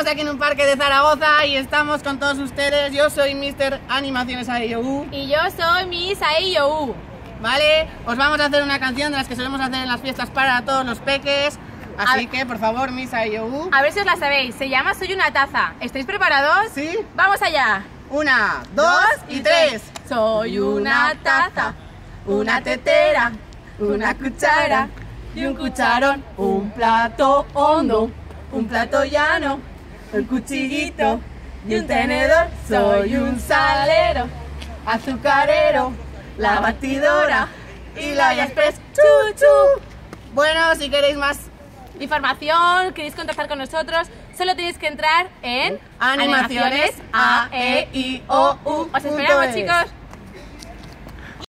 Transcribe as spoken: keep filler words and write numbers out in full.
aquí en un parque de Zaragoza y estamos con todos ustedes. Yo soy mister Animaciones A I O U. Y yo soy Miss A I O U. Vale, os vamos a hacer una canción de las que solemos hacer en las fiestas para todos los peques. Así que, por favor, Miss A I O U. A ver si os la sabéis. Se llama Soy una taza. ¿Estáis preparados? Sí. ¡Vamos allá! Una, dos y tres. Soy una taza, una tetera, una cuchara y un cucharón, un plato hondo, un plato llano, un cuchillito y un tenedor. Soy un salero, azucarero, la batidora y la Express. ¡Chu, chu! Bueno, si queréis más información, queréis contactar con nosotros, solo tenéis que entrar en Animaciones A E I O U. Os esperamos, chicos.